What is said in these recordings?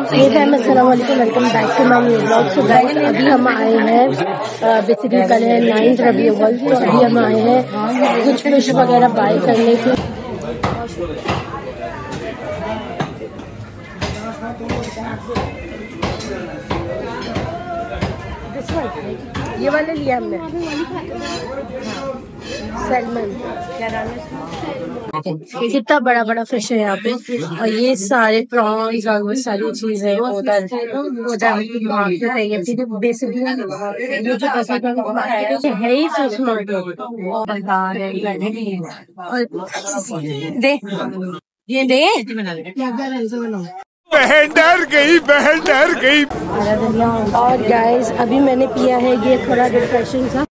Welcome back to my new blog. So guys अभी हम आए हैं, बेसिकली कल है 9 रबी अव्वल, तो अभी हम आए हैं कुछ फिश वगैरह बाय करने के। ये वाले लिया हमने, सैल्मन क्या नाम है। कितना बड़ा बड़ा फिश है यहाँ पे, और ये सारे प्रॉन्स और वो सारी चीजें उधर बेसिकली है ही फिश मार्केट। दे ये दे बहन डर गई। और गाइस अभी मैंने पिया है ये थोड़ा रिफ्रेशिंग सा,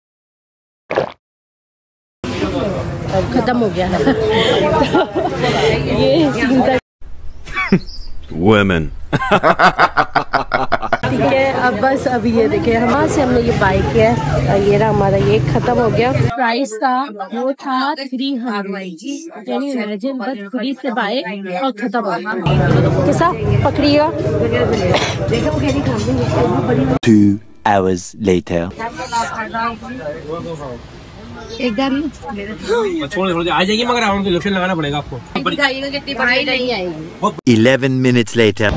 खत्म हो गया है। ये सीन का वुमेन। ठीक है, अब बस अभी ये देखिए वहाँ से हमने ये बाय किया है, और ये रहा हमारा, ये खत्म हो गया। प्राइस था वो था 300, यानी इमेजिन बस 3 से बाय और खत्म हो गया। कैसा पकड़िएगा। 2 hours later. आ जाएगी, मगर राउंड की लोशन लगाना पड़ेगा आपको। कितनी बड़ी नहीं आएगी। 11 minutes later.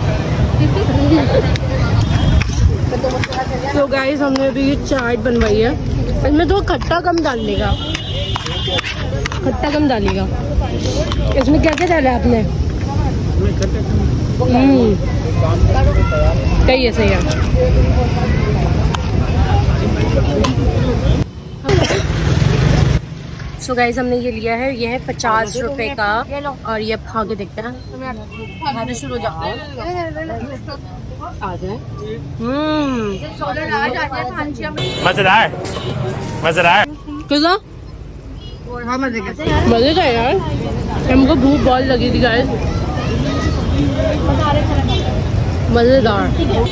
तो गाइस हमने अभी ये चाट बनवाई है, इसमें तो खट्टा कम डालेगा, इसमें क्या क्या डाला है आपने? सही है। सो गाइस हमने ये लिया है, ये है 50 रुपए का, और ये खा के देखते हैं। खाने शुरू हो जाते हैं। मजेदार कैसा? मजे का यार, हमको भूख बहुत लगी थी गाइस। मजेदार।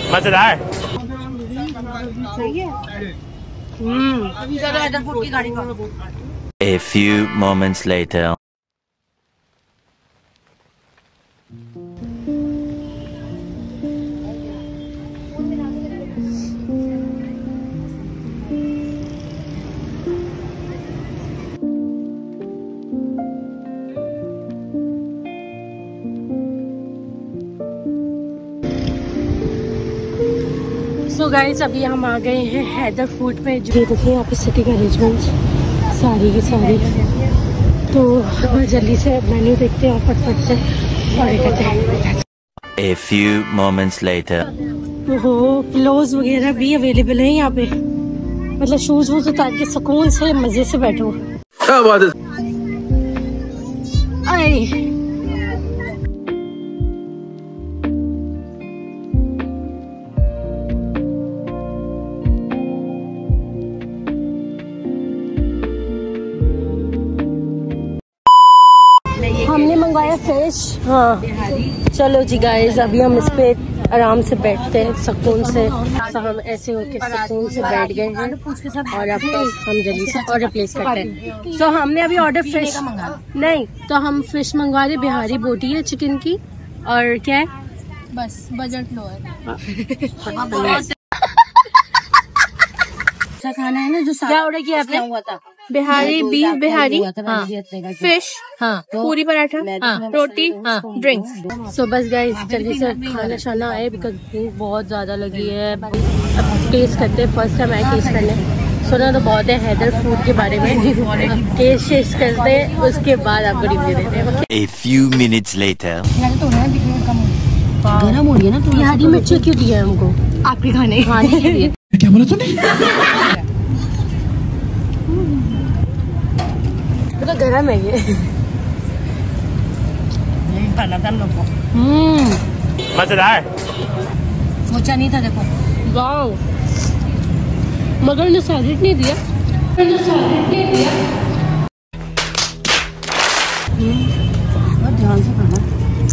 A few moments later. So guys अभी हम आ गए हैं हैदर फूड पे। जो देखिए यहाँ पे सिटिंग अरेंजमेंट्स सारी की सारी, तो जल्दी से मेन्यू देखते हैं और फटफट से ऑर्डर करते हैं। A few moments later. ओहो, पिलोज वगैरह भी अवेलेबल है यहाँ पे, मतलब शूज वूज उतार के सुकून से मजे से बैठो। क्या बात है। आई हमने मंगवाया फिश। हाँ चलो जी गाइस, अभी हम इस पे आराम से बैठते हैं सुकून से। तो हम ऐसे होके सुकून से बैठ गए हैं, और अब हम जल्दी से ऑर्डर प्लेस करते हैं। सो हमने अभी ऑर्डर फिश नहीं, तो हम फिश मंगवा रहे, बिहारी बोटी है चिकन की, और क्या है बस बजट लो है। अच्छा खाना है ना, जो क्या ऑर्डर किया आपने? हुआ था बिहारी बीफ बिहारी, फिश, पूरी पराठा, रोटी, ड्रिंक्स। सो बस गाइस जल्दी से खाना शाना आए, बिकॉज भूख बहुत ज्यादा लगी है। अब टेस्ट करते हैं, फर्स्ट टाइम आए टेस्ट करने। सुना तो बहुत है हैदर फूड के बारे में, टेस्ट करते हैं, उसके बाद आपको रिव्यू देते हैं। A few minutes later. गरम हो रही है ना, तो ये हरी मिर्ची क्यों दी है हमको? आपके खाने के लिए। क्या बोला तूने? तो गरम है ये। खाना था हम लोग को। मजेदार। सोचा नहीं था, देखो वाओ, मगर ने सैलेड नहीं दिया। ध्यान से खाना,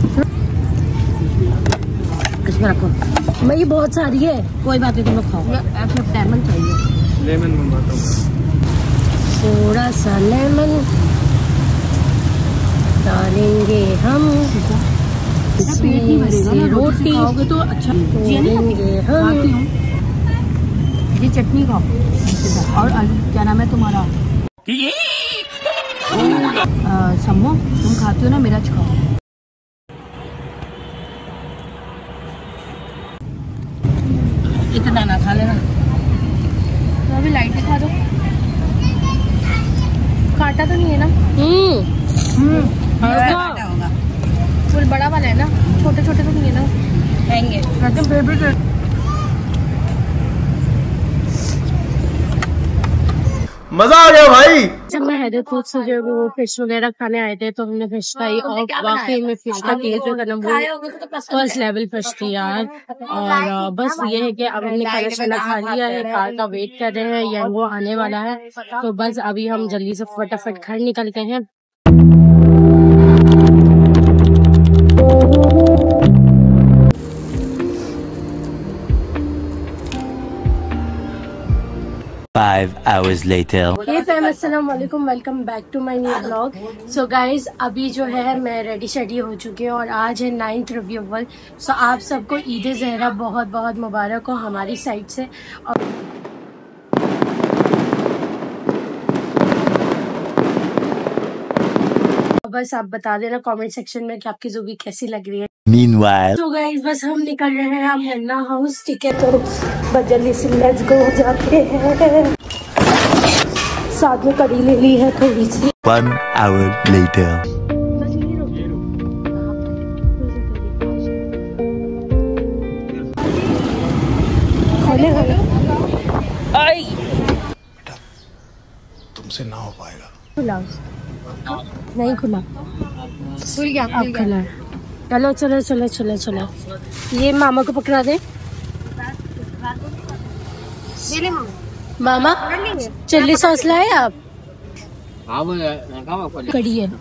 इसमें रखो। मैं ये बहुत सारी है, कोई बात नहीं, तुम लोग खाओ। आपको लेमन चाहिए? लेमन मंगवाता हूँ। थोड़ा सा लेमन डालेंगे हम। इसमें रोटी खाओगे तो अच्छा लेंगे हम। ये चटनी खाओ और क्या नाम है तुम्हारा सम्मो, तुम खाते हो ना, मिर्च खाओ। इतना ना खा लेना, तो अभी लाइट दिखा दो। काटा तो नहीं है ना? काटा होगा, फुल बड़ा वाला है ना, छोटे छोटे तो नहीं है ना? हैंगे फेवरेट। मजा आ गया भाई। जब मैं हैदराबाद से जो वो फिश वगैरह खाने आए थे तो हमने फिश खाई और वाकई में फिश का टेस्ट जो है वो फर्स्ट लेवल फिश थी यार। और बस ये है कि अब हमने खाना शाना खा लिया है, कार का वेट कर रहे हैं या वो आने वाला है, तो बस अभी हम जल्दी से फटाफट घर निकलते हैं। Five hours later. Hey fam, अस्सलाम वालेकुम, welcome back to my new blog. So guys अभी जो है मैं रेडी शेडी हो चुकी हूँ और आज है 9th रबीउल। सो आप सबको ईद ज़हरा बहुत बहुत मुबारक हो हमारी साइड से। और बस आप बता देना कमेंट सेक्शन में कि आपकी ज़ुबी कैसी लग रही है। Meanwhile. तो गाइज बस हम निकल रहे हैं हम हेन्ना हाउस, ठीक है? तो बस जल्दी से लेट्स गो जाते हैं। साथ में कड़ी ले ली है थोड़ी सी। 1 hour later. खोले तुमसे ना हो पाएगा। खुला नहीं, खुला खुल गया, अब खुला है। चलो चलो चलो चलो चलो, ये मामा को पकड़ा दे। मामा चिल्ली सॉस लाए आप? कड़ी है।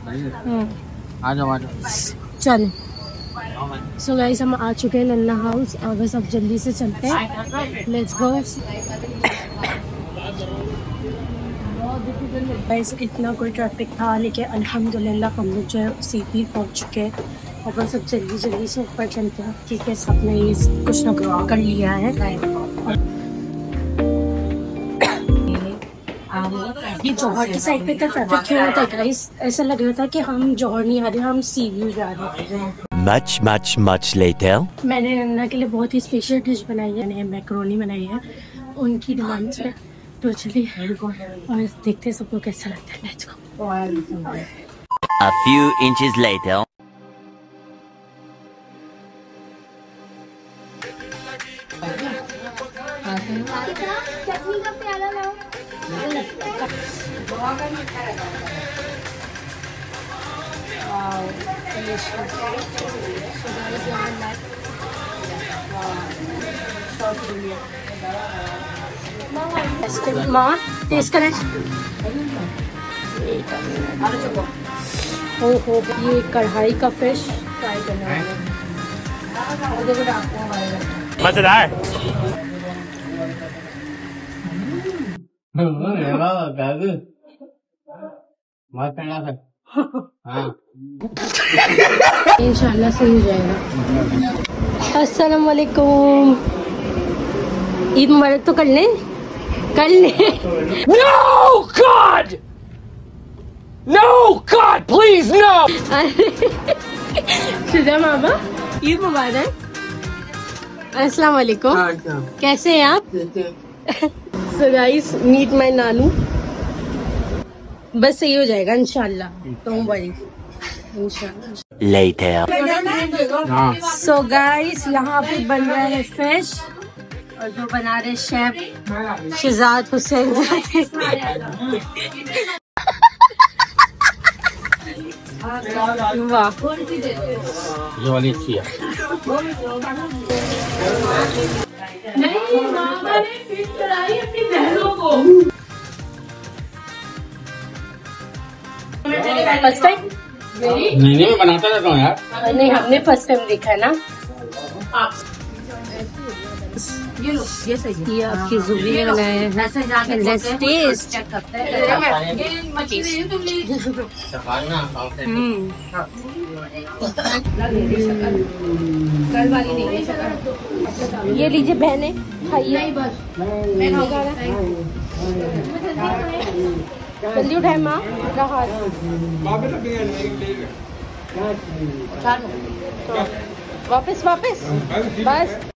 चल सो गाइस हम आ चुके हैं नन्ना हाउस और बस अब जल्दी से चलते हैं। Let's go guys. इतना कोई ट्रैफिक था लेकिन अल्हम्दुलिल्लाह हम लोग जो है सीधी पहुंच चुके हैं और बस अब जल्दी से ऊपर चलते हैं, ठीक है? सबने ये कुछ ना कुछ कर लिया है। ये जौहर की साइड पे तो ट्रैफिक क्यों होता है गाइस? ऐसा लग रहा था कि हम जौहर नहीं आ रहे, हम सी व्यू जा रहे हैं। Much later. मैंने नन्ना के लिए बहुत ही स्पेशल डिश बनाई है, मैंने मैक्रोनी बनाई है उनकी डिमांड पे। तो चलिए और देखते हैं सबको कैसा लगता है। Let's go. A few inches later. माँ टेस्ट करें। ओहो ये कढ़ाई का फिश फ्राई करना है। मजेदार। इंशाल्लाह सही हो जाएगा। अस्सलाम वालेकुम, ईद मुबारक तो कर लें। No God! No God! Please no! Shuja मामा ईद मुबारक। अस्सलाम वालेकुम, कैसे हैं आप? So guys, meet my नानू। बस सही हो जाएगा इंशाल्लाह, डोंट वरी, इंशाल्लाह। Later. So guys यहाँ पे बन रहा है फिश और जो बना रहे शेफ शहजाद हुसैन। वाह ये वाली अच्छी है। नहीं मामा ने फिश चढ़ाई अपनी बहनों को। First time? नहीं मैं बनाता रहता हूँ यार। नहीं हमने फर्स्ट टाइम देखा है ना। ये सही है। ये आपकी जुबी ने बनाए हैं। Let's taste। कल वाली नहीं है। ये लीजिए बहने, खाइए। मैं खाऊंगा। जल्दी उठाए माँ, वापस वापस बस।